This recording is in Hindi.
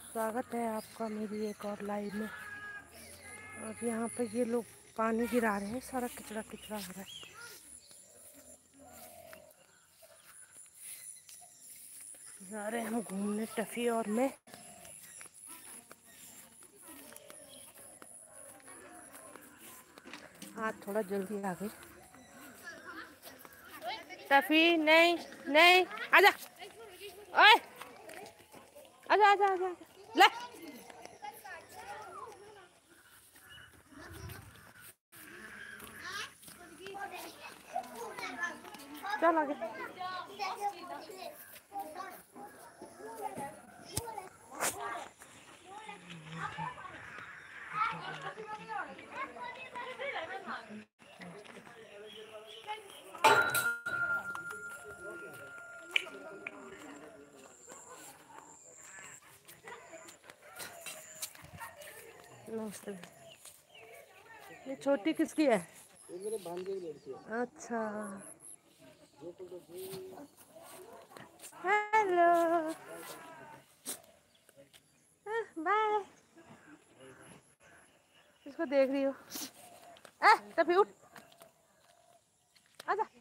स्वागत है आपका मेरी एक और लाइव में। और यहाँ पे ये लोग पानी गिरा रहे हैं, सारा कचरा कचरा हो रहा है। जा रहे हैं हम घूमने, टफी और मैं। आज थोड़ा जल्दी आ गई। टफी नहीं नहीं, आजा, ओए आजा आजा आजा, ले चल आगे। नमस्ते। ये छोटी किसकी है? ये मेरे भांजे की लड़की है। अच्छा, हेलो, बाय। इसको देख रही हो? टफी उठ, आजा।